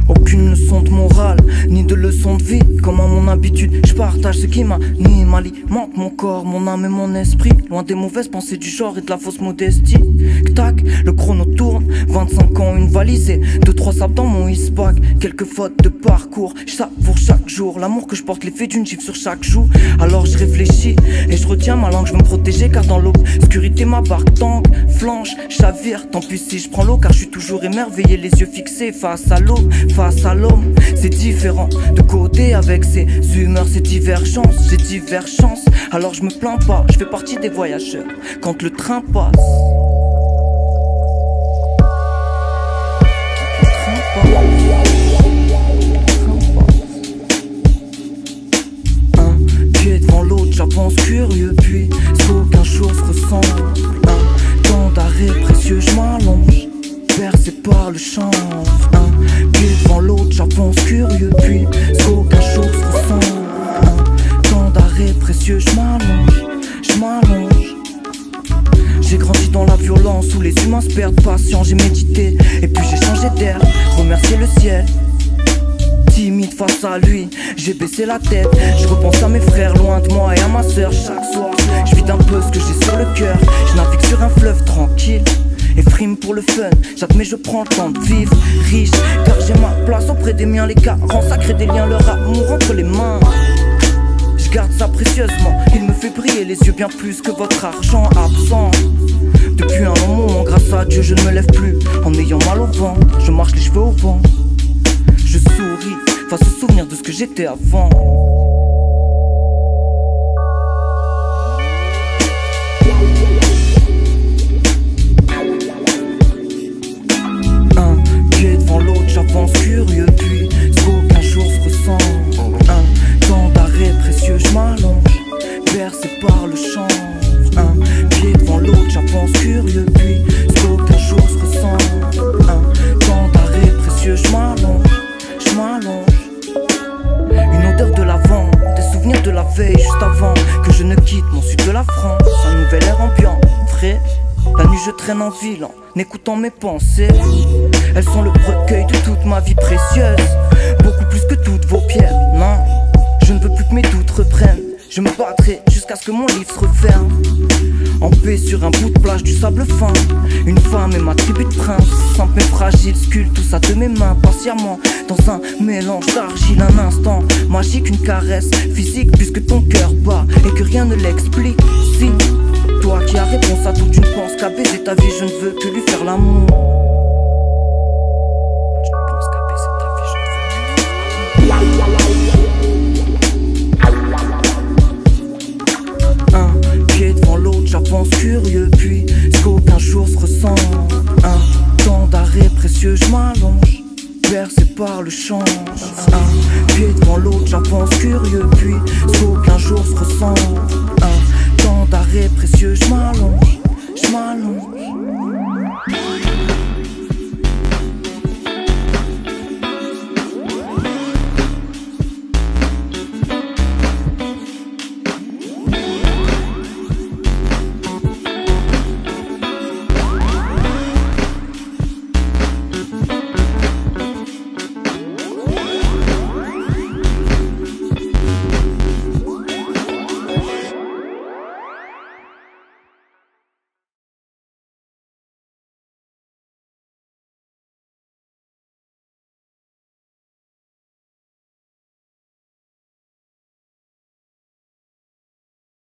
Aucune leçon de morale, ni de leçon de vie. Comme à mon habitude, je partage ce qui m'anime, alimente mon corps, mon âme et mon esprit. Loin des mauvaises pensées du genre et de la fausse modestie. Tac, le chrono tourne, 25 ans, une valise et 2-3 sables dans mon ispac. Quelques fautes de parcours, je savoure chaque jour. L'amour que je porte, l'effet d'une gifle sur chaque joue. Alors je réfléchis et je retiens ma langue, je veux me protéger car dans l'obscurité ma barque tangue, flanche, chavire. Tant pis si je prends l'eau car je suis toujours émerveillé, les yeux fixés face à l'eau. Face à l'homme, c'est différent. De côté avec ses humeurs, ses divergences, alors je me plains pas, je fais partie des voyageurs quand le train passe. Un pied devant l'autre, j'avance curieux, puis qu'aucun jour se ressemble. Un temps d'arrêt précieux, je m'allonge, bercé par le chant. Un pied devant l'autre, j'avance curieux, puis qu'aucun jour se ressemble. Un temps d'arrêt précieux, je m'allonge. J'ai grandi dans la violence où les humains se perdent patient. J'ai médité et puis j'ai changé d'air, remercié le ciel. Timide face à lui, j'ai baissé la tête. Je repense à mes frères loin de moi et à ma soeur. Chaque soir, je vide un peu ce que j'ai sur le cœur. Je navigue sur un fleuve tranquille et frime pour le fun. J'admets, je prends le temps de vivre riche, car j'ai ma place auprès des miens. Les carences sacrés des liens, leur amour entre les mains. Je garde ça précieusement, il me fait briller les yeux bien plus que votre argent absent. Depuis un long moment, grâce à Dieu, je ne me lève plus en ayant mal au ventre. Je marche les cheveux au vent, je souris face au souvenir de ce que j'étais avant. Un pied devant l'autre, j'avance curieux, puis qu'aucun jour se ressemble. Un temps d'arrêt précieux, je m'allonge, bercé par le chant. Un pied devant l'autre, j'avance curieux, puis qu'aucun jour se ressemble. Un temps d'arrêt précieux, je m'allonge. Une odeur de lavande, des souvenirs de la veille juste avant que je ne quitte mon sud de la France. Un nouvel air ambiant, frais. La nuit je traîne en ville en écoutant mes pensées. Elles sont le recueil de toute ma vie précieuse, beaucoup plus que toutes vos pierres. Non, je ne veux plus que mes doutes reprennent. Je me battrai jusqu'à ce que mon livre se referme. En paix sur un bout de plage du sable fin. Une femme et ma tribu de prince, simple mais fragile, sculpte tout ça de mes mains patiemment. Dans un mélange d'argile, un instant magique, une caresse physique puisque ton cœur bat et que rien ne l'explique. Si, toi qui as réponse à tout, tu ne penses qu'à baiser ta vie, je ne veux que lui faire l'amour. Tu ne penses qu'à baiser ta vie, je ne veux que lui faire l'amour.